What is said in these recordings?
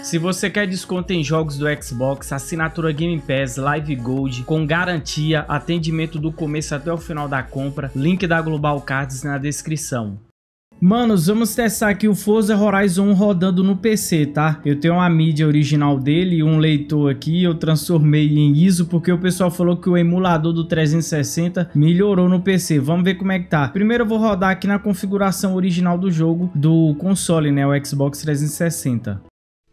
Se você quer desconto em jogos do Xbox, assinatura Game Pass, Live Gold, com garantia, atendimento do começo até o final da compra, link da Global Cards na descrição. Manos, vamos testar aqui o Forza Horizon 1 rodando no PC, tá? Eu tenho uma mídia original dele e um leitor aqui, eu transformei em ISO porque o pessoal falou que o emulador do 360 melhorou no PC. Vamos ver como é que tá. Primeiro eu vou rodar aqui na configuração original do jogo do console, né? O Xbox 360.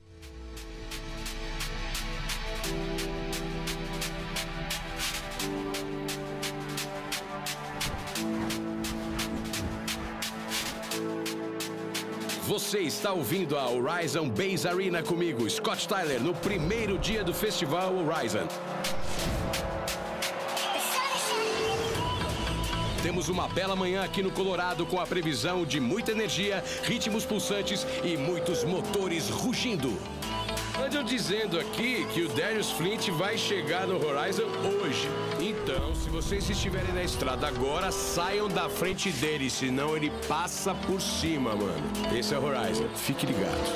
Você está ouvindo a Horizon Base Arena comigo, Scott Tyler, no primeiro dia do Festival Horizon. Temos uma bela manhã aqui no Colorado com a previsão de muita energia, ritmos pulsantes e muitos motores rugindo. Andam dizendo aqui que o Darius Flint vai chegar no Horizon hoje. Então, se vocês estiverem na estrada agora, saiam da frente dele, senão ele passa por cima, mano. Esse é o Horizon, fique ligado.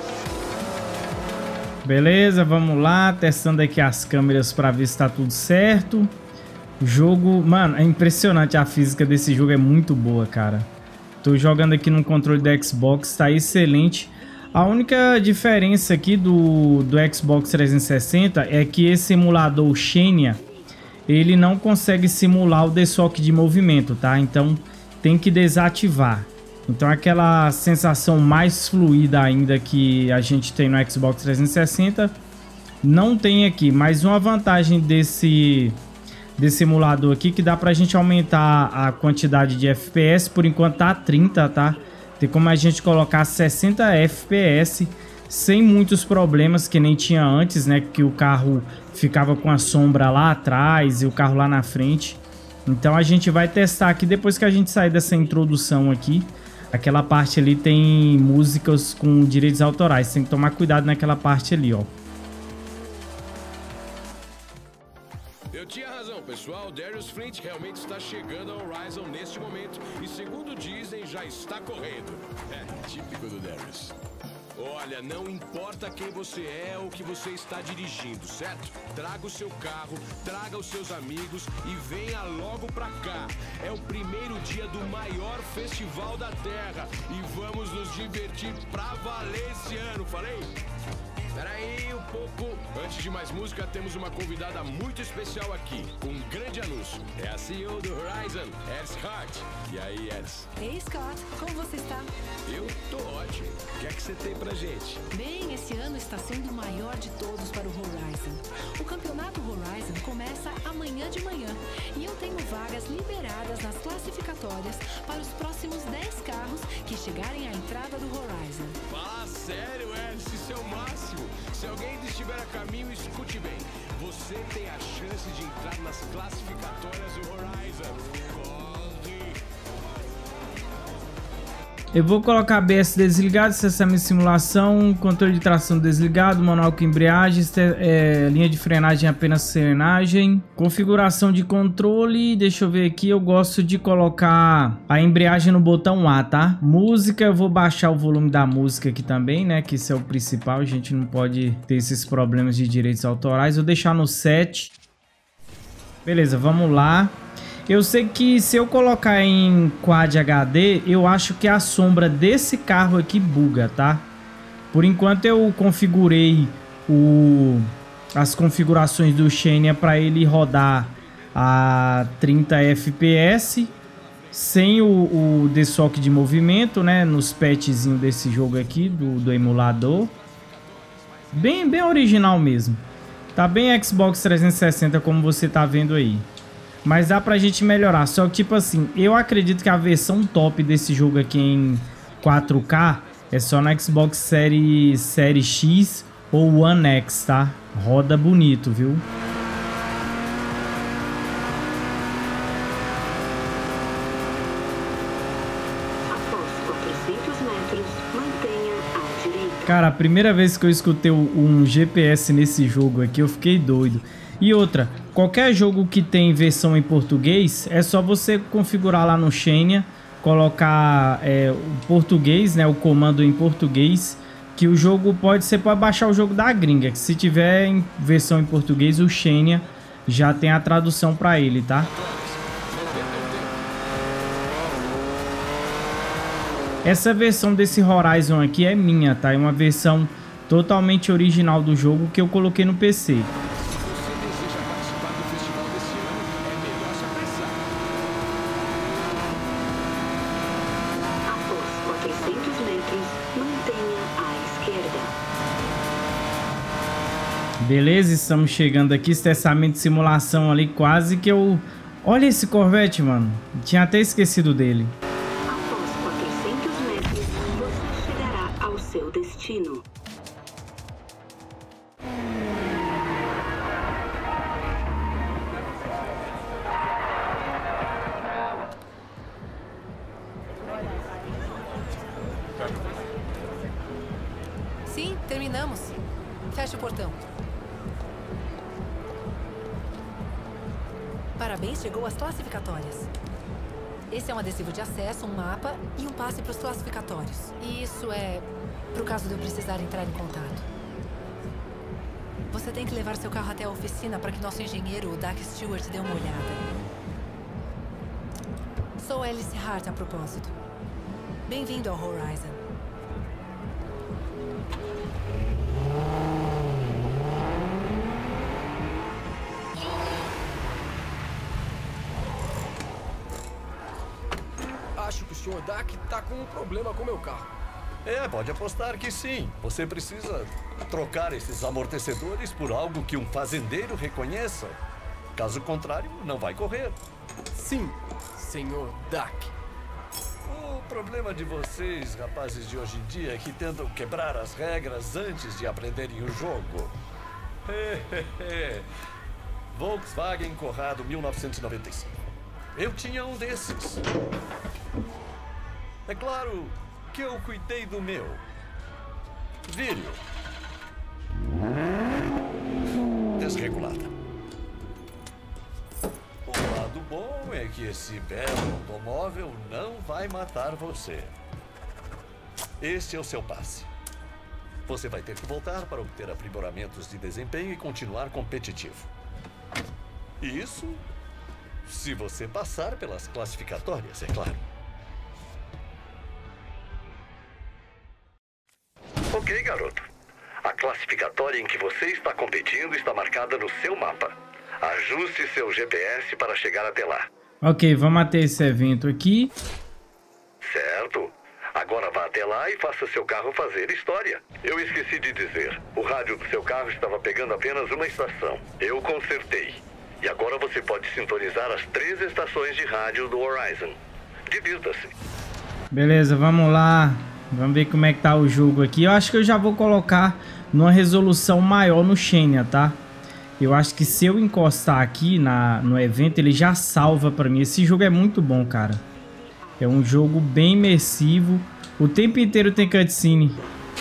Beleza, vamos lá, testando aqui as câmeras para ver se tá tudo certo. O jogo, mano, é impressionante, a física desse jogo é muito boa, cara. Tô jogando aqui no controle do Xbox, tá excelente. A única diferença aqui do Xbox 360 é que esse emulador Xenia, ele não consegue simular o desfoque de movimento, tá? Então tem que desativar. Então aquela sensação mais fluida ainda que a gente tem no Xbox 360 não tem aqui. Mas uma vantagem desse emulador aqui que dá pra gente aumentar a quantidade de FPS, por enquanto tá 30, tá? Tem como a gente colocar 60 FPS sem muitos problemas que nem tinha antes, né? Que o carro ficava com a sombra lá atrás e o carro lá na frente. Então a gente vai testar aqui depois que a gente sair dessa introdução aqui. Aquela parte ali tem músicas com direitos autorais, tem que tomar cuidado naquela parte ali, ó. Eu tinha razão, pessoal. Darius Flint realmente está chegando ao Horizon neste momento e, segundo dizem, já está correndo. É típico do Darius. Olha, não importa quem você é ou que você está dirigindo, certo? Traga o seu carro, traga os seus amigos e venha logo pra cá. É o primeiro dia do maior festival da Terra e vamos nos divertir pra valer esse ano, falei? Espera aí um pouco. Antes de mais música, temos uma convidada muito especial aqui, com um grande anúncio. É a CEO do Horizon, Eris Hart. E aí, Eris? Ei, Scott, como você está? Eu tô ótimo. O que é que você tem pra gente? Bem, esse ano está sendo o maior de todos para o Horizon. O campeonato Horizon começa amanhã de manhã e eu tenho vagas liberadas nas classificatórias para os próximos 10 carros que chegarem à entrada do Horizon. Fala sério, Eris, isso é o máximo. Se alguém estiver a caminho, escute bem. Você tem a chance de entrar nas classificatórias do Horizon. Corre! Eu vou colocar ABS desligado, sistema de simulação, controle de tração desligado, manual com embreagem, linha de frenagem apenas serenagem, configuração de controle, deixa eu ver aqui, eu gosto de colocar a embreagem no botão A, tá? Música, eu vou baixar o volume da música aqui também, né, que isso é o principal, a gente não pode ter esses problemas de direitos autorais, vou deixar no 7. Beleza, vamos lá. Eu sei que se eu colocar em Quad HD, eu acho que a sombra desse carro aqui buga, tá? Por enquanto eu configurei as configurações do Xenia para ele rodar a 30 FPS sem o desfoque de movimento, né? Nos patchzinhos desse jogo aqui, do emulador. Bem original mesmo. Tá bem Xbox 360 como você tá vendo aí. Mas dá pra gente melhorar. Só que, tipo assim, eu acredito que a versão top desse jogo aqui em 4K é só na Xbox Série X ou One X, tá? Roda bonito, viu? Após 400 metros, mantenha à direita. Cara, a primeira vez que eu escutei um GPS nesse jogo aqui, eu fiquei doido. E outra, qualquer jogo que tem versão em português, é só você configurar lá no Xenia, colocar o português, né, o comando em português, que o jogo você pode baixar o jogo da gringa, que se tiver em versão em português, o Xenia já tem a tradução para ele, tá? Essa versão desse Horizon aqui é minha, tá? É uma versão totalmente original do jogo que eu coloquei no PC. Após 400 metros, mantenha à esquerda. Beleza, estamos chegando aqui. Estressamento de simulação ali, quase que eu... Olha esse Corvette, mano. Tinha até esquecido dele. Após 400 metros, você chegará ao seu destino. Sim, terminamos. Feche o portão. Parabéns, chegou às classificatórias. Esse é um adesivo de acesso, um mapa e um passe para os classificatórios. E isso é pro caso de eu precisar entrar em contato. Você tem que levar seu carro até a oficina para que nosso engenheiro, o Dak Stewart, dê uma olhada. Sou Alice Hart a propósito. Bem-vindo ao Horizon. Acho que o Sr. Dak tá com um problema com meu carro. Pode apostar que sim. Você precisa trocar esses amortecedores por algo que um fazendeiro reconheça. Caso contrário, não vai correr. Sim, Sr. Dak. O problema de vocês, rapazes de hoje em dia, é que tentam quebrar as regras antes de aprenderem o jogo. Volkswagen Corrado 1995. Eu tinha um desses. É claro que eu cuidei do meu. Vírio. Desregulada. O lado bom é que esse belo automóvel não vai matar você. Este é o seu passe. Você vai ter que voltar para obter aprimoramentos de desempenho e continuar competitivo. Isso se você passar pelas classificatórias, é claro. Ok, garoto. A classificatória em que você está competindo está marcada no seu mapa. Ajuste seu GPS para chegar até lá. Ok, vamos até esse evento aqui. Certo. Agora vá até lá e faça seu carro fazer história. Eu esqueci de dizer. O rádio do seu carro estava pegando apenas uma estação. Eu consertei. E agora você pode sintonizar as 3 estações de rádio do Horizon. Divirta-se. Beleza, vamos lá. Vamos ver como é que tá o jogo aqui. Eu acho que eu já vou colocar numa resolução maior no Xenia, tá? Eu acho que se eu encostar aqui no evento, ele já salva pra mim. Esse jogo é muito bom, cara. É um jogo bem imersivo. O tempo inteiro tem cutscene.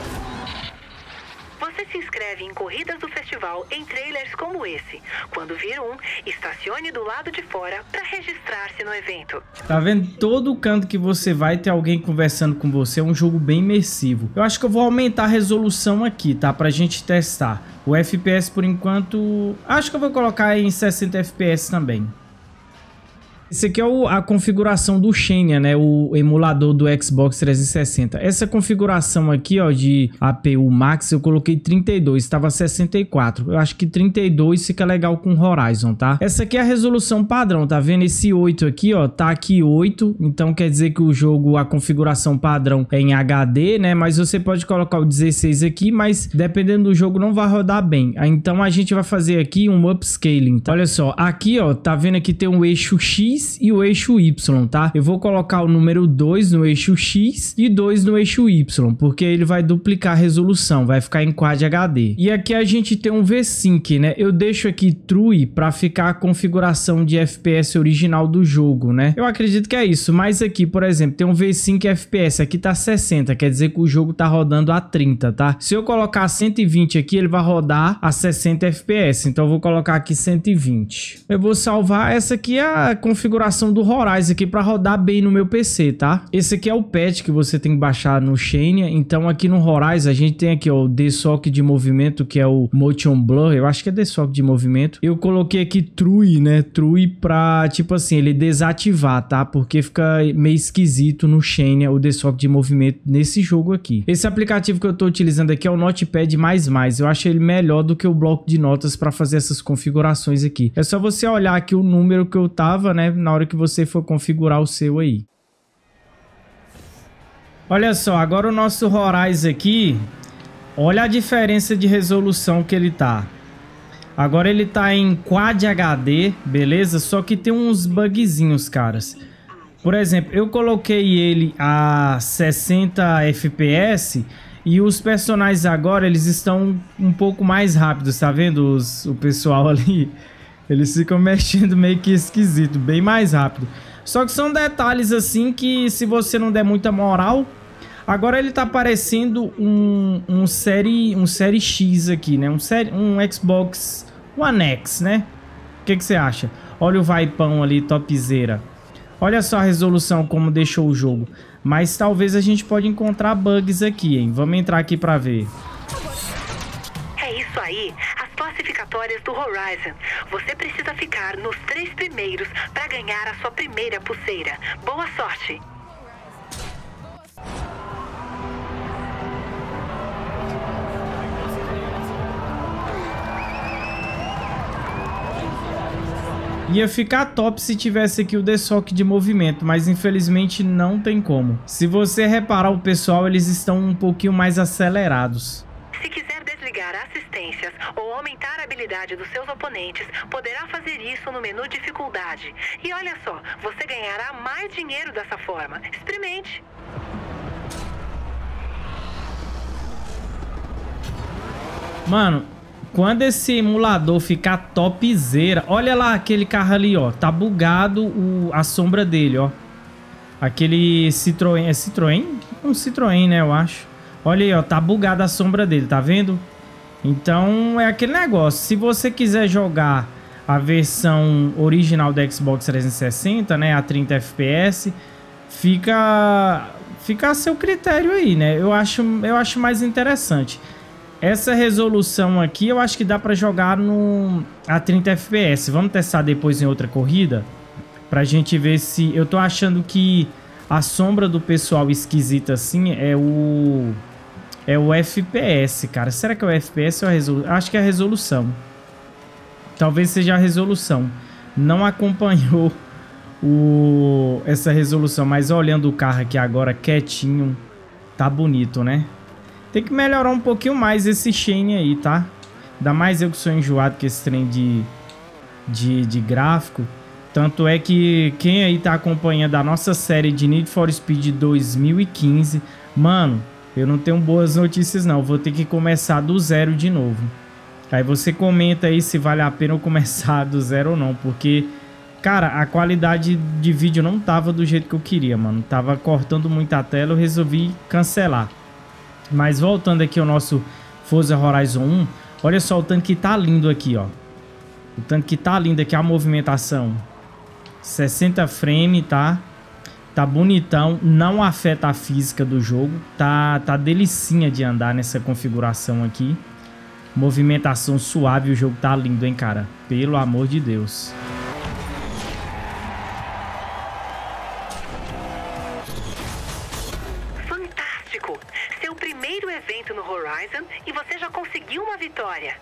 Você se inscreve em corridas do festival em trailers como esse. Quando vir um, estacione do lado de fora para registrar-se no evento. Tá vendo? Todo canto que você vai ter alguém conversando com você. É um jogo bem imersivo. Eu acho que eu vou aumentar a resolução aqui, tá? Pra gente testar. O FPS por enquanto... Acho que eu vou colocar em 60 FPS também. Esse aqui é a configuração do Xenia, né? O emulador do Xbox 360. Essa configuração aqui, ó, de APU Max, eu coloquei 32, estava 64. Eu acho que 32 fica legal com Horizon, tá? Essa aqui é a resolução padrão, tá vendo? Esse 8 aqui, ó, tá aqui 8. Então quer dizer que o jogo, a configuração padrão é em HD, né? Mas você pode colocar o 16 aqui, mas dependendo do jogo não vai rodar bem. Então a gente vai fazer aqui um upscaling, tá? Olha só, aqui, ó, tá vendo que tem um eixo X e o eixo Y, tá? Eu vou colocar o número 2 no eixo X e 2 no eixo Y, porque ele vai duplicar a resolução, vai ficar em Quad HD. E aqui a gente tem um V-Sync, né? Eu deixo aqui True para ficar a configuração de FPS original do jogo, né? Eu acredito que é isso, mas aqui, por exemplo, tem um V-Sync FPS, aqui tá 60, quer dizer que o jogo tá rodando a 30, tá? Se eu colocar 120 aqui, ele vai rodar a 60 FPS, então eu vou colocar aqui 120. Eu vou salvar, essa aqui é a configuração configuração do Horizon aqui para rodar bem no meu PC, tá? Esse aqui é o patch que você tem que baixar no Shania. Então aqui no Horizon a gente tem aqui, ó, o dessock de movimento, que é o Motion Blur. Eu acho que é dessock de movimento. Eu coloquei aqui True, né? True pra, tipo assim, ele desativar, tá? Porque fica meio esquisito no Shania o dessock de movimento nesse jogo aqui. Esse aplicativo que eu tô utilizando aqui é o Notepad++. Eu acho ele melhor do que o bloco de notas para fazer essas configurações aqui. É só você olhar aqui o número que eu tava, né? Na hora que você for configurar o seu aí. Olha só, agora o nosso Horizon aqui, olha a diferença de resolução que ele tá. Agora ele tá em Quad HD, beleza? Só que tem uns bugzinhos, caras. Por exemplo, eu coloquei ele a 60 FPS e os personagens agora, eles estão um pouco mais rápidos, tá vendo? O pessoal ali, eles ficam mexendo meio que esquisito, bem mais rápido. Só que são detalhes assim que se você não der muita moral... Agora ele tá parecendo um série X aqui, né? Um Xbox One X, né? O que você acha? Olha o vaipão ali, topzera. Olha só a resolução como deixou o jogo. Mas talvez a gente pode encontrar bugs aqui, hein? Vamos entrar aqui pra ver. É isso aí, as classificatórias do Horizon. Você precisa ficar nos 3 primeiros para ganhar a sua primeira pulseira. Boa sorte! Ia ficar top se tivesse aqui o dessock de movimento, mas infelizmente não tem como. Se você reparar o pessoal, eles estão um pouquinho mais acelerados. Se quiser desligar assistências ou aumentar a habilidade dos seus oponentes, poderá fazer isso no menu dificuldade. E olha só, você ganhará mais dinheiro dessa forma. Experimente! Mano... Quando esse emulador ficar topzera... Olha lá aquele carro ali, ó. Tá bugado a sombra dele, ó. Aquele Citroën... É Citroën? Um Citroën, né, eu acho. Olha aí, ó. Tá bugada a sombra dele, tá vendo? Então, é aquele negócio. Se você quiser jogar a versão original do Xbox 360, né? A 30 FPS... Fica a seu critério aí, né? Eu acho mais interessante. Essa resolução aqui eu acho que dá pra jogar a 30 FPS. Vamos testar depois em outra corrida. Pra gente ver se... Eu tô achando que a sombra do pessoal esquisita assim é o FPS, cara. Será que é o FPS ou a resolução? Acho que é a resolução. Talvez seja a resolução. Não acompanhou essa resolução. Mas olhando o carro aqui agora quietinho, tá bonito, né? Tem que melhorar um pouquinho mais esse Shane aí, tá? Ainda mais eu que sou enjoado com esse trem de gráfico. Tanto é que quem aí tá acompanhando a nossa série de Need for Speed 2015... Mano, eu não tenho boas notícias não. Vou ter que começar do zero de novo. Aí você comenta aí se vale a pena eu começar do zero ou não. Porque, cara, a qualidade de vídeo não tava do jeito que eu queria, mano. Tava cortando muito a tela, eu resolvi cancelar. Mas voltando aqui ao nosso Forza Horizon 1, olha só o tanque tá lindo aqui, ó. O tanque tá lindo aqui, a movimentação. 60 frame, tá? Tá bonitão, não afeta a física do jogo. Tá delicinha de andar nessa configuração aqui. Movimentação suave, o jogo tá lindo, hein, cara? Pelo amor de Deus. No Horizon e você já conseguiu uma vitória.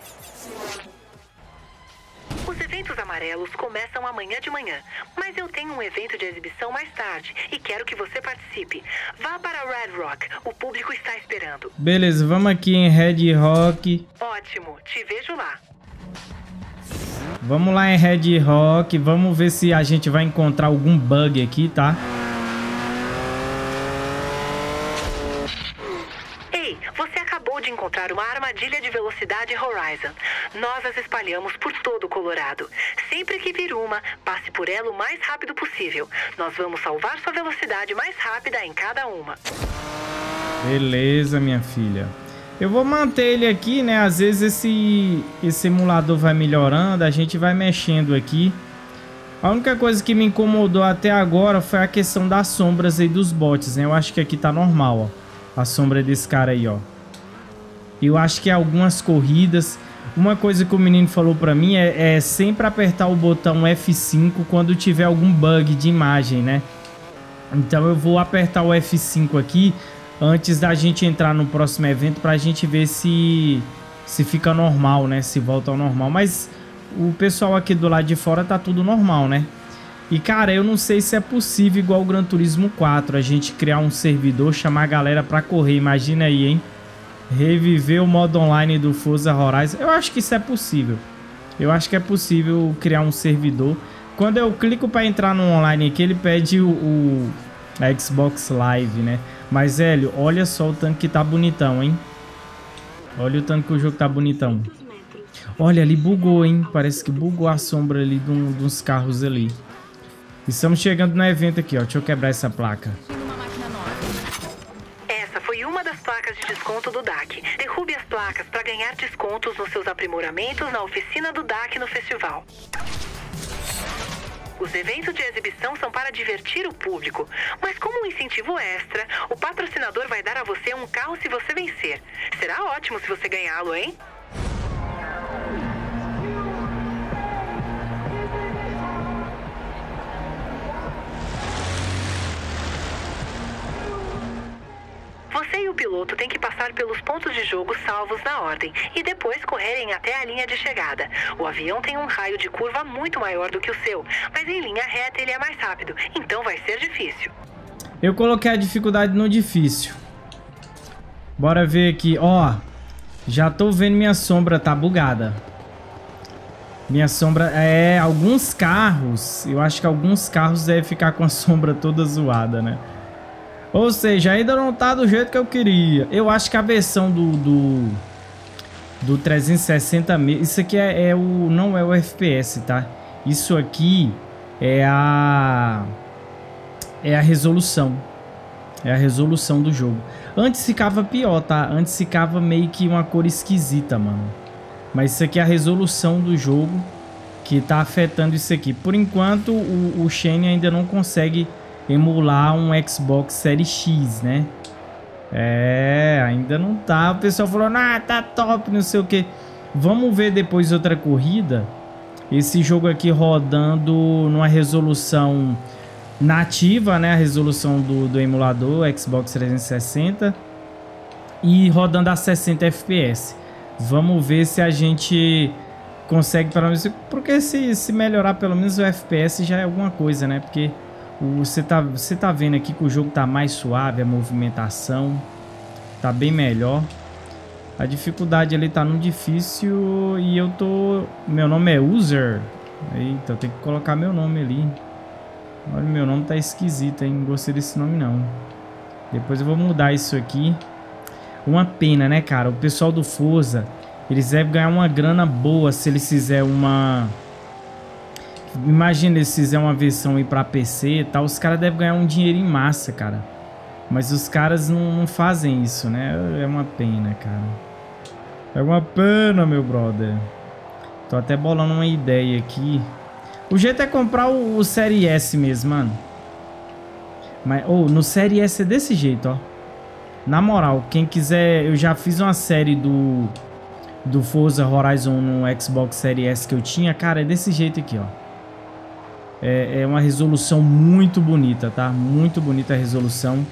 Os eventos amarelos começam amanhã de manhã, mas eu tenho um evento de exibição mais tarde e quero que você participe. Vá para Red Rock, o público está esperando. Beleza, vamos aqui em Red Rock. Ótimo, te vejo lá. Vamos lá em Red Rock, vamos ver se a gente vai encontrar algum bug aqui, tá? Você acabou de encontrar uma armadilha de velocidade Horizon. Nós as espalhamos por todo o Colorado. Sempre que vir uma, passe por ela o mais rápido possível. Nós vamos salvar sua velocidade mais rápida em cada uma. Beleza, minha filha. Eu vou manter ele aqui, né? Às vezes esse emulador vai melhorando, a gente vai mexendo aqui. A única coisa que me incomodou até agora foi a questão das sombras aí dos bots, né? Eu acho que aqui tá normal, ó. A sombra desse cara aí, ó. Eu acho que algumas corridas... Uma coisa que o menino falou pra mim é sempre apertar o botão F5 quando tiver algum bug de imagem, né? Então eu vou apertar o F5 aqui antes da gente entrar no próximo evento pra gente ver se fica normal, né? Se volta ao normal. Mas o pessoal aqui do lado de fora tá tudo normal, né? E cara, eu não sei se é possível igual o Gran Turismo 4 a gente criar um servidor, chamar a galera pra correr. Imagina aí, hein? Reviver o modo online do Forza Horizon. Eu acho que isso é possível. Eu acho que é possível criar um servidor. Quando eu clico para entrar no online aqui, ele pede a Xbox Live, né? Mas, velho, olha só o tanque que tá bonitão, hein? Olha o tanque que o jogo tá bonitão. Olha, ali bugou, hein? Parece que bugou a sombra ali dos carros ali. Estamos chegando no evento aqui, ó. Deixa eu quebrar essa placa. Placas de desconto do DAC. Derrube as placas para ganhar descontos nos seus aprimoramentos na oficina do DAC no festival. Os eventos de exibição são para divertir o público, mas como um incentivo extra, o patrocinador vai dar a você um carro se você vencer. Será ótimo se você ganhá-lo, hein? Você e o piloto têm que passar pelos pontos de jogo salvos na ordem e depois correrem até a linha de chegada. O avião tem um raio de curva muito maior do que o seu, mas em linha reta ele é mais rápido, então vai ser difícil. Eu coloquei a dificuldade no difícil. Bora ver aqui, ó. Já tô vendo minha sombra tá bugada. Minha sombra alguns carros, eu acho que alguns carros devem ficar com a sombra toda zoada, né? Ou seja, ainda não tá do jeito que eu queria. Eu acho que a versão do 360... Isso aqui não é o FPS, tá? Isso aqui é a resolução. É a resolução do jogo. Antes ficava pior, tá? Antes ficava meio que uma cor esquisita, mano. Mas isso aqui é a resolução do jogo que tá afetando isso aqui. Por enquanto, o Shane ainda não consegue... emular um Xbox Series X, né? Ainda não tá. O pessoal falou, tá top, não sei o que. Vamos ver depois outra corrida. Esse jogo aqui rodando numa resolução nativa, né? A resolução do emulador Xbox 360. E rodando a 60 FPS. Vamos ver se a gente consegue pelo menos... Porque se melhorar pelo menos o FPS já é alguma coisa, né? Porque... Você tá vendo aqui que o jogo tá mais suave, a movimentação tá bem melhor. A dificuldade ali tá no difícil e eu tô... Meu nome é User. Eita, eu tenho que colocar meu nome ali. Olha, meu nome tá esquisito, hein? Não gostei desse nome, não. Depois eu vou mudar isso aqui. Uma pena, né, cara? O pessoal do Forza, eles devem ganhar uma grana boa se eles fizerem uma... Imagina se fizer uma versão aí pra PC e tal, os caras devem ganhar um dinheiro em massa, cara. Mas os caras não fazem isso, né? É uma pena, cara. É uma pena, meu brother. Tô até bolando uma ideia aqui. O jeito é comprar o Série S mesmo, mano. Mas, no Série S é desse jeito, ó. Na moral, quem quiser... Eu já fiz uma série do Forza Horizon no Xbox Series S que eu tinha. Cara, é desse jeito aqui, ó. É uma resolução muito bonita, tá? Muito bonita a resolução.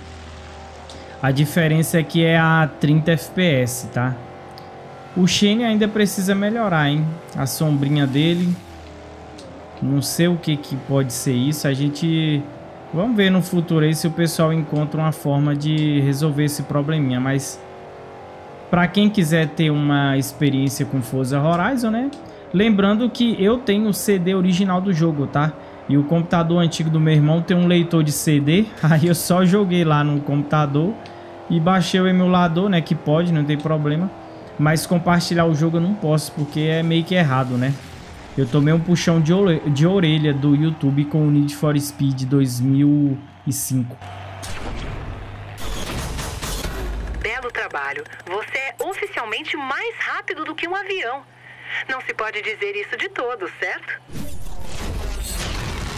A diferença é que é a 30 FPS, tá? O Shane ainda precisa melhorar, hein? A sombrinha dele. Não sei o que pode ser isso. A gente... Vamos ver no futuro aí se o pessoal encontra uma forma de resolver esse probleminha. Mas... Pra quem quiser ter uma experiência com Forza Horizon, né? Lembrando que eu tenho o CD original do jogo, tá? E o computador antigo do meu irmão tem um leitor de CD. Aí eu só joguei lá no computador e baixei o emulador, né? Que pode, não tem problema. Mas compartilhar o jogo eu não posso, porque é meio que errado, né? Eu tomei um puxão de orelha do YouTube com o Need for Speed 2005. Belo trabalho. Você é oficialmente mais rápido do que um avião. Não se pode dizer isso de todos, certo?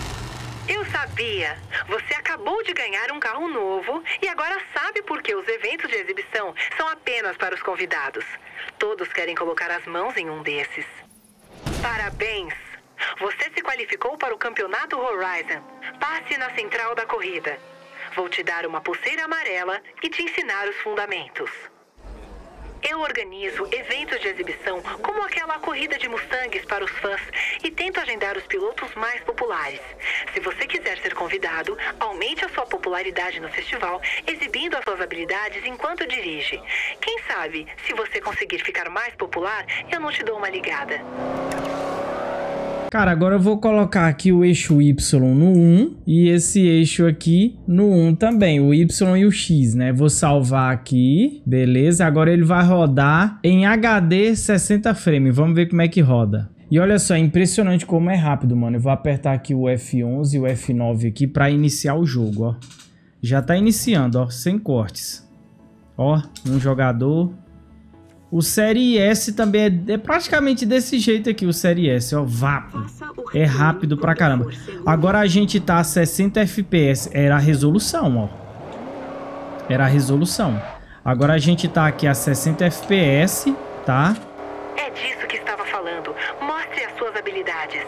Eu sabia! Você acabou de ganhar um carro novo e agora sabe por que os eventos de exibição são apenas para os convidados. Todos querem colocar as mãos em um desses. Parabéns! Você se qualificou para o Campeonato Horizon. Passe na central da corrida. Vou te dar uma pulseira amarela e te ensinar os fundamentos. Eu organizo eventos de exibição como aquela corrida de Mustangs para os fãs e tento agendar os pilotos mais populares. Se você quiser ser convidado, aumente a sua popularidade no festival, exibindo as suas habilidades enquanto dirige. Quem sabe, se você conseguir ficar mais popular, eu não te dou uma ligada. Cara, agora eu vou colocar aqui o eixo Y no 1 e esse eixo aqui no 1 também, o Y e o X, né? Vou salvar aqui, beleza? Agora ele vai rodar em HD 60 frames, vamos ver como é que roda. E olha só, é impressionante como é rápido, mano. Eu vou apertar aqui o F11 e o F9 aqui para iniciar o jogo, ó. Já tá iniciando, ó, sem cortes. Ó, um jogador... O Série S também é praticamente desse jeito aqui, o Série S, ó, vapo. É rápido pra caramba. Agora a gente tá a 60 FPS, era a resolução, ó. Era a resolução. Agora a gente tá aqui a 60 FPS, tá? É disso que estava falando. Mostre as suas habilidades.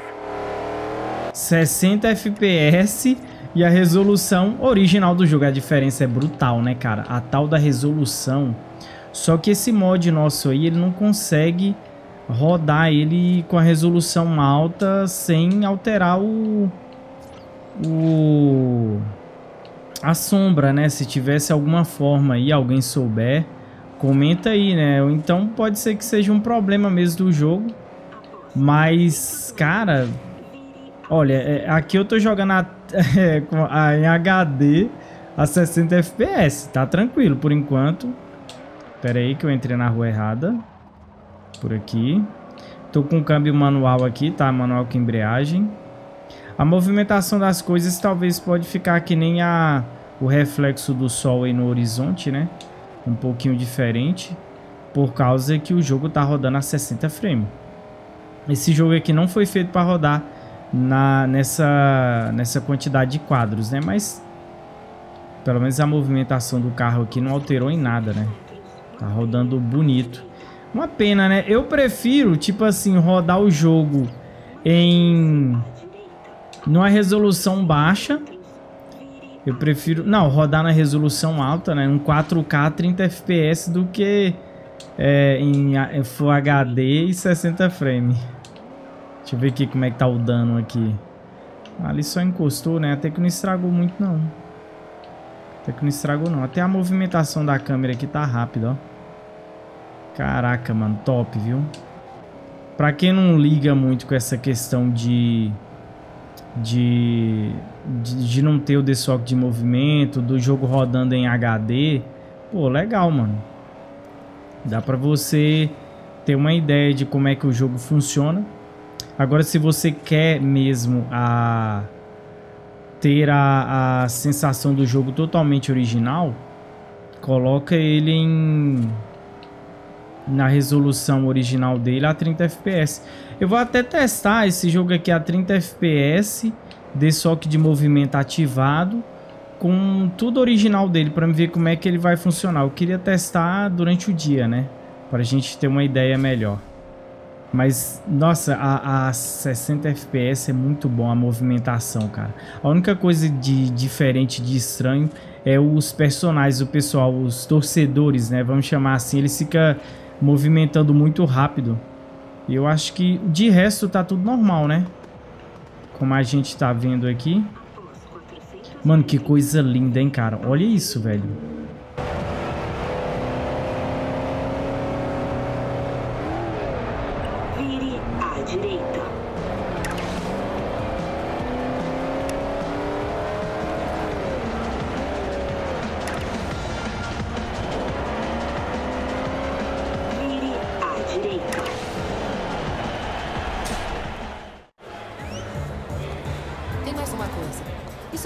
60 FPS e a resolução original do jogo. A diferença é brutal, né, cara? A tal da resolução... Só que esse mod nosso aí, ele não consegue rodar ele com a resolução alta sem alterar a sombra, né? Se tivesse alguma forma aí, alguém souber, comenta aí, né? Então pode ser que seja um problema mesmo do jogo. Mas, cara, olha, aqui eu tô jogando em HD a 60 FPS, tá tranquilo por enquanto. Pera aí que eu entrei na rua errada. Por aqui. Tô com o câmbio manual aqui, tá? Manual com embreagem. A movimentação das coisas talvez pode ficar que nem o reflexo do sol aí no horizonte, né? Um pouquinho diferente. Por causa que o jogo tá rodando a 60 frames. Esse jogo aqui não foi feito para rodar nessa quantidade de quadros, né? Mas pelo menos a movimentação do carro aqui não alterou em nada, né? Tá rodando bonito. Uma pena, né? Eu prefiro, tipo assim, rodar o jogo numa resolução baixa. Eu prefiro... Não, rodar na resolução alta, né? Um 4K 30 FPS do que em Full HD e 60 frames. Deixa eu ver aqui como é que tá o dano aqui. Ali só encostou, né? Até que não estragou muito, não. Até que não estragou não. Até a movimentação da câmera aqui tá rápida, ó. Caraca, mano. Top, viu? Pra quem não liga muito com essa questão de não ter o desfoque de movimento, do jogo rodando em HD. Pô, legal, mano. Dá pra você ter uma ideia de como é que o jogo funciona. Agora, se você quer mesmo ter a sensação do jogo totalmente original, coloca ele na resolução original dele a 30 FPS. Eu vou até testar esse jogo aqui a 30 FPS, desfoque de movimento ativado, com tudo original dele, para ver como é que ele vai funcionar. Eu queria testar durante o dia, né? Para a gente ter uma ideia melhor. Mas, nossa, a 60 FPS é muito bom a movimentação, cara. A única coisa de diferente, de estranho, é os personagens, o pessoal, os torcedores, né? Vamos chamar assim, eles ficam movimentando muito rápido. E eu acho que de resto tá tudo normal, né? Como a gente tá vendo aqui. Mano, que coisa linda, hein, cara? Olha isso, velho.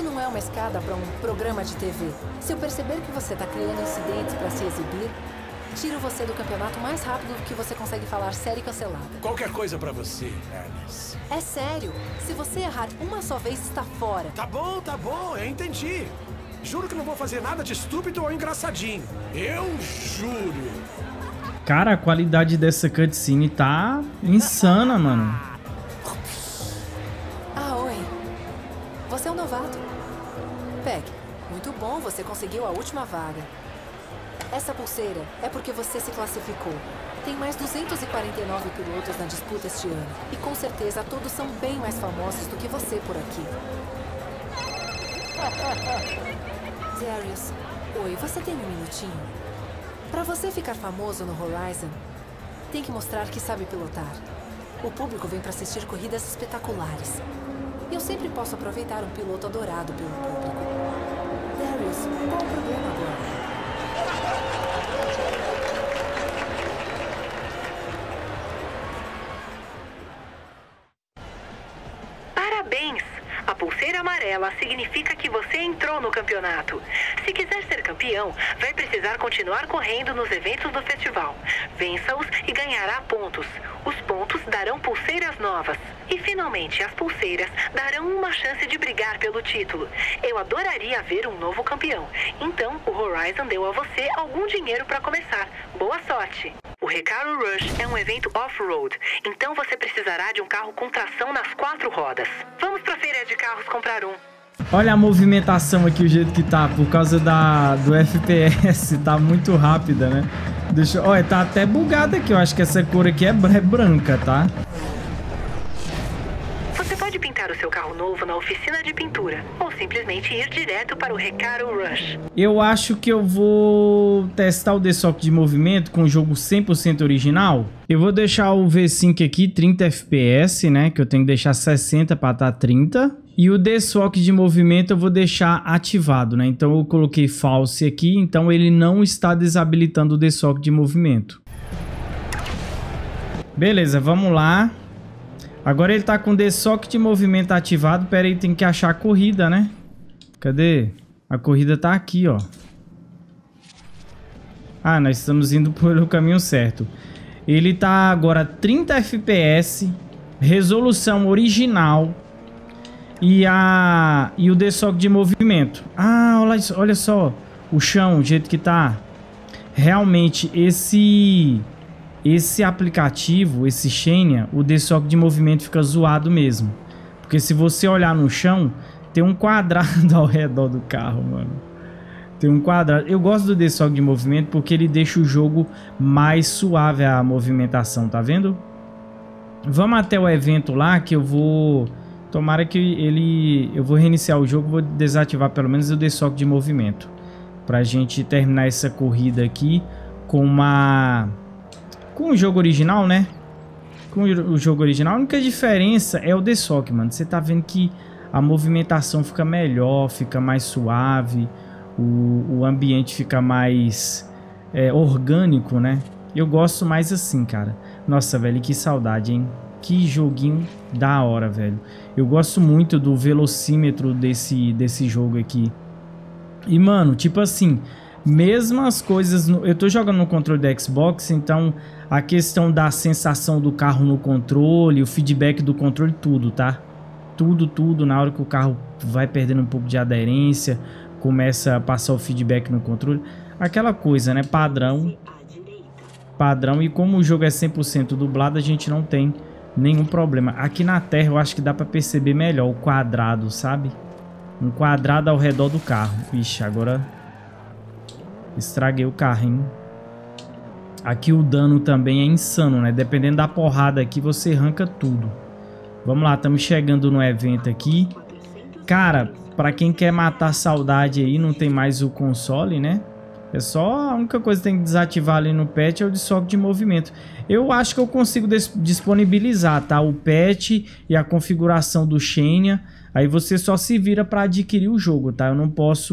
Para um programa de TV. Se eu perceber que você está criando incidentes para se exibir, Tiro você do campeonato mais rápido do que você consegue falar série cancelada. Qualquer coisa pra você, Alice. É sério. Se você errar uma só vez, está fora. Tá bom, eu entendi. Juro que não vou fazer nada de estúpido ou engraçadinho. Eu juro. Cara, a qualidade dessa cutscene tá insana, mano. Ah, oi. Você é um novato. Pegue. Muito bom, você conseguiu a última vaga. Essa pulseira é porque você se classificou. Tem mais 249 pilotos na disputa este ano. E com certeza todos são bem mais famosos do que você por aqui. Darius, oi, você tem um minutinho? Pra você ficar famoso no Horizon, tem que mostrar que sabe pilotar. O público vem pra assistir corridas espetaculares. E eu sempre posso aproveitar um piloto adorado pelo público. Darius, qual o problema agora? Parabéns! A pulseira amarela significa que você entrou no campeonato. Se quiser ser campeão, vai precisar continuar correndo nos eventos do festival. Vença-os e ganhará pontos. Os pontos darão pulseiras novas. E finalmente, as pulseiras darão uma chance de brigar pelo título. Eu adoraria ver um novo campeão. Então, o Horizon deu a você algum dinheiro para começar. Boa sorte! O Recaro Rush é um evento off-road, então você precisará de um carro com tração nas 4 rodas. Vamos pra feira de carros comprar um. Olha a movimentação aqui, o jeito que tá, por causa do FPS, tá muito rápida, né? Olha, tá até bugado aqui, eu acho que essa cor aqui é branca, tá? Você pode pintar o seu carro novo na oficina de pintura, ou simplesmente ir direto para o Recaro Rush. Eu acho que eu vou testar o DSoC de movimento com o jogo 100% original. Eu vou deixar o V5 aqui, 30 FPS, né? Que eu tenho que deixar 60 para estar 30. E o DSoC de movimento eu vou deixar ativado, né? Então eu coloquei false aqui, então ele não está desabilitando o DSoC de movimento. Beleza, vamos lá. Agora ele tá com o DSoC de movimento ativado. Pera aí, tem que achar a corrida, né? Cadê? A corrida tá aqui, ó. Ah, nós estamos indo pelo caminho certo. Ele tá agora 30 FPS, resolução original e o DSoC de movimento. Ah, olha só o chão, o jeito que tá. Realmente esse aplicativo, esse Xenia, o DSoC de movimento fica zoado mesmo. Porque se você olhar no chão, tem um quadrado ao redor do carro, mano. Tem um quadrado. Eu gosto do DSoC de movimento porque ele deixa o jogo mais suave a movimentação, tá vendo? Vamos até o evento lá que eu vou... Tomara que eu vou reiniciar o jogo, vou desativar pelo menos o DSoC de movimento. Pra gente terminar essa corrida aqui com o jogo original, né? Com o jogo original, a única diferença é o DSoC, mano. Você tá vendo que a movimentação fica melhor, fica mais suave, o ambiente fica mais orgânico, né? Eu gosto mais assim, cara. Nossa, velho, que saudade, hein? Que joguinho da hora, velho. Eu gosto muito do velocímetro desse jogo aqui. E, mano, tipo assim, mesmas coisas... Eu tô jogando no controle do Xbox, então a questão da sensação do carro no controle, o feedback do controle, tudo, tá? Tudo, na hora que o carro vai perdendo um pouco de aderência, começa a passar o feedback no controle. Aquela coisa, né? Padrão. E como o jogo é 100% dublado, a gente não tem nenhum problema. Aqui na Terra eu acho que dá pra perceber melhor o quadrado, sabe? Um quadrado ao redor do carro. Ixi, agora estraguei o carro, hein? Aqui o dano também é insano, né? Dependendo da porrada aqui, você arranca tudo. Vamos lá, estamos chegando no evento aqui. Cara, pra quem quer matar a saudade aí, não tem mais o console, né? É só a única coisa que tem que desativar ali no patch é o DSoC de movimento. Eu acho que eu consigo disponibilizar, tá? O patch e a configuração do Xenia. Aí você só se vira para adquirir o jogo, tá? Eu não posso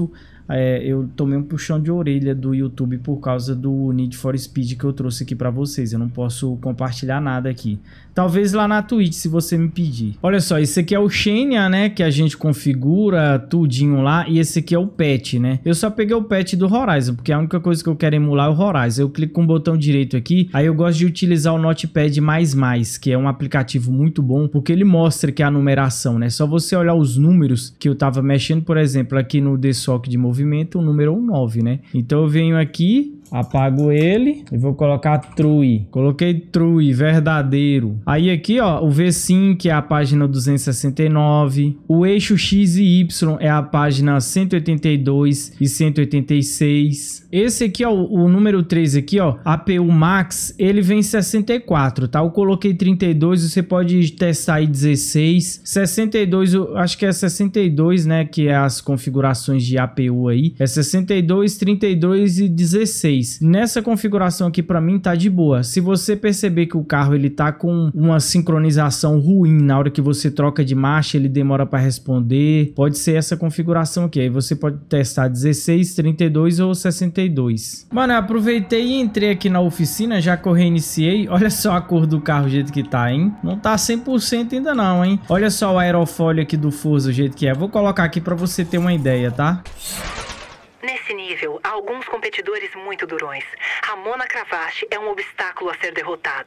eu tomei um puxão de orelha do YouTube por causa do Need for Speed que eu trouxe aqui pra vocês. Eu não posso compartilhar nada aqui. Talvez lá na Twitch, se você me pedir. Olha só, esse aqui é o Xenia, né? Que a gente configura tudinho lá. E esse aqui é o patch, né? Eu só peguei o patch do Horizon, porque a única coisa que eu quero emular é o Horizon. Eu clico com o botão direito aqui. Aí eu gosto de utilizar o Notepad++, que é um aplicativo muito bom, porque ele mostra que é a numeração, né? Só você olhar os números que eu tava mexendo, por exemplo, aqui no DSOC de movimento, o número é um 9, né? Então eu venho aqui, apago ele e vou colocar true. Coloquei true, verdadeiro. Aí aqui, ó, o V5 é a página 269. O eixo X e Y é a página 182 e 186. Esse aqui, ó, o número 3 aqui, ó, APU Max, ele vem 64, tá? Eu coloquei 32, você pode testar aí 16. 62, eu acho que é 62, né? Que é as configurações de APU aí. É 62, 32 e 16. Nessa configuração aqui pra mim tá de boa. Se você perceber que o carro ele tá com uma sincronização ruim na hora que você troca de marcha, ele demora para responder, pode ser essa configuração aqui. Aí você pode testar 16, 32 ou 62. Mano, eu aproveitei e entrei aqui na oficina, já que eu reiniciei. Olha só a cor do carro, o jeito que tá, hein? Não tá 100% ainda não, hein? Olha só o aerofólio aqui do Forza, o jeito que é. Vou colocar aqui pra você ter uma ideia, tá? Nesse nível, há alguns competidores muito durões. Ramona Cravache é um obstáculo a ser derrotado.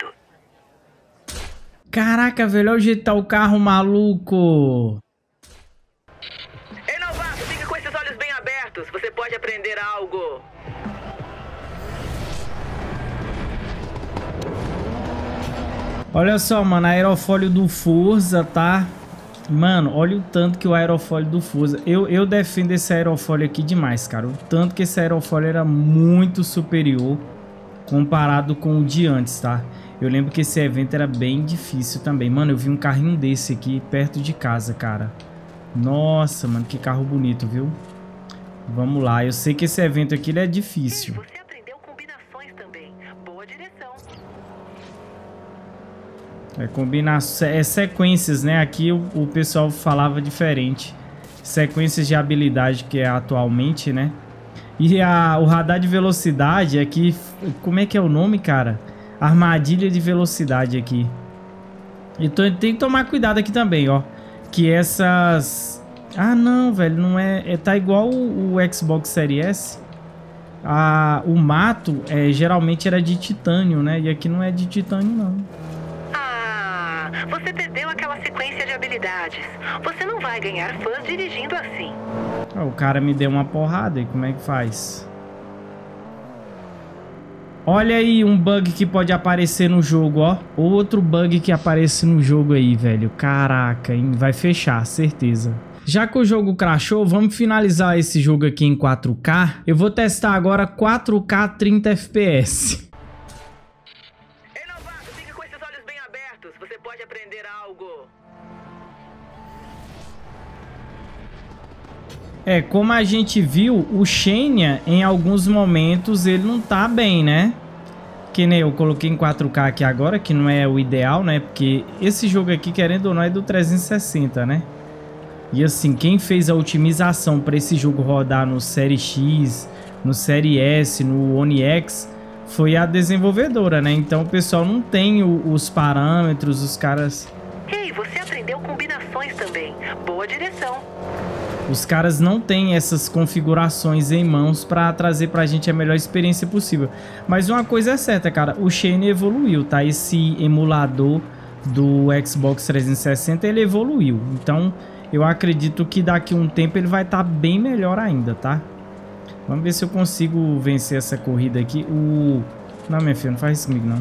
Caraca, velho, olha o jeito que tá o carro, maluco. Ei, novato, fica com esses olhos bem abertos. Você pode aprender algo. Olha só, mano, aerofólio do Forza, tá? Mano, olha o tanto que o aerofólio do Forza... Eu defendo esse aerofólio aqui demais, cara. O tanto que esse aerofólio era muito superior comparado com o de antes, tá? Eu lembro que esse evento era bem difícil também. Mano, eu vi um carrinho desse aqui perto de casa, cara. Nossa, mano, que carro bonito, viu? Vamos lá. Eu sei que esse evento aqui ele é difícil. Você aprendeu combinações também. Boa direção. É sequências, né? Aqui o pessoal falava diferente. Sequências de habilidade que é atualmente, né? E o radar de velocidade aqui... Como é que é o nome, cara? Armadilha de velocidade aqui. Então tem que tomar cuidado aqui também, ó. Que essas... Ah, não, velho. Não é... Tá igual o Xbox Series S. O mato geralmente era de titânio, né? E aqui não é de titânio, não. Você perdeu aquela sequência de habilidades. Você não vai ganhar fãs dirigindo assim. O cara me deu uma porrada e como é que faz? Olha aí um bug que pode aparecer no jogo, ó. Outro bug que aparece no jogo aí, velho. Caraca, hein? Vai fechar, certeza. Já que o jogo crashou, vamos finalizar esse jogo aqui em 4K. Eu vou testar agora 4K 30 FPS. Você pode aprender algo. Como a gente viu, o Xenia, em alguns momentos, ele não tá bem, né? Que nem eu coloquei em 4K aqui agora, que não é o ideal, né? Porque esse jogo aqui, querendo ou não, é do 360, né? E assim, quem fez a otimização para esse jogo rodar no Série X, no Série S, no One X... foi a desenvolvedora, né? Então o pessoal não tem os parâmetros, os caras... Ei, você aprendeu combinações também. Boa direção. Os caras não têm essas configurações em mãos pra trazer pra gente a melhor experiência possível. Mas uma coisa é certa, cara. O Xenia evoluiu, tá? Esse emulador do Xbox 360, ele evoluiu. Então eu acredito que daqui a um tempo ele vai estar bem melhor ainda, tá? Vamos ver se eu consigo vencer essa corrida aqui. Não, minha filha, não faz isso comigo, não.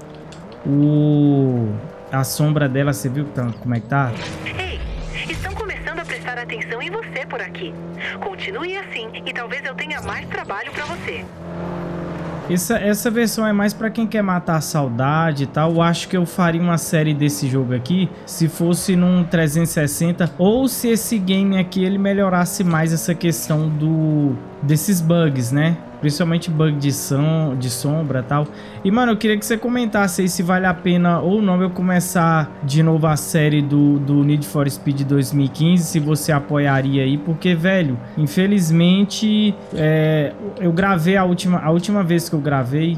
A sombra dela, você viu como é que tá? Ei, estão começando a prestar atenção em você por aqui. Continue assim e talvez eu tenha mais trabalho pra você. Essa versão é mais pra quem quer matar a saudade e tal. Eu acho que eu faria uma série desse jogo aqui se fosse num 360, ou se esse game aqui ele melhorasse mais essa questão desses bugs, né? Principalmente bug de sombra e tal. E, mano, eu queria que você comentasse aí se vale a pena ou não eu começar de novo a série do Need for Speed 2015, se você apoiaria aí, porque, velho, infelizmente, eu gravei a última vez que eu gravei.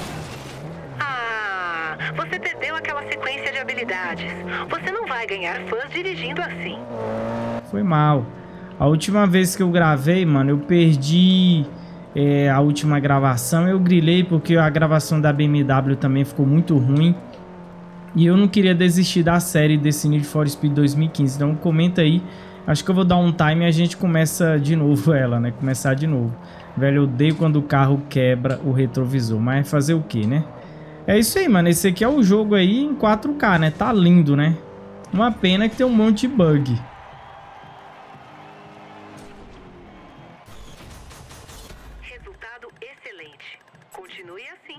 Ah, você perdeu aquela sequência de habilidades. Você não vai ganhar fãs dirigindo assim. Foi mal. A última vez que eu gravei, mano, eu perdi... a última gravação eu grilei porque a gravação da BMW também ficou muito ruim e eu não queria desistir da série desse Need for Speed 2015, então comenta aí, acho que eu vou dar um time e a gente começa de novo ela, né, começar de novo. Velho, eu odeio quando o carro quebra o retrovisor, mas fazer o que, né? É isso aí, mano, esse aqui é o jogo aí em 4K, né, tá lindo, né? Uma pena que tem um monte de bug. Excelente. Continue assim.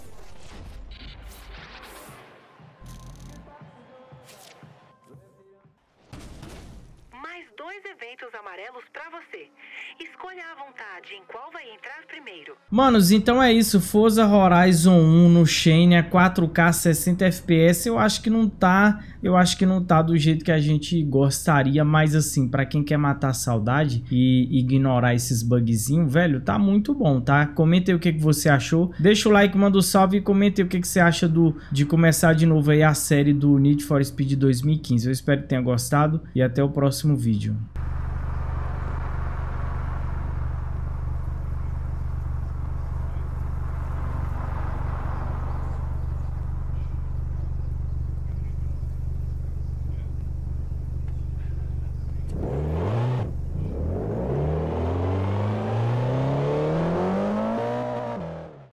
Mais 2 eventos amarelos pra você. Escolha à vontade em qual vai entrar primeiro. Manos, então é isso. Forza Horizon 1 no Shane a 4K 60 FPS. Eu acho que não tá do jeito que a gente gostaria, mas assim, pra quem quer matar a saudade e ignorar esses bugzinhos, velho, tá muito bom, tá? Comenta aí o que você achou. Deixa o like, manda um salve e comenta aí o que você acha de começar de novo aí a série do Need for Speed 2015. Eu espero que tenha gostado e até o próximo vídeo.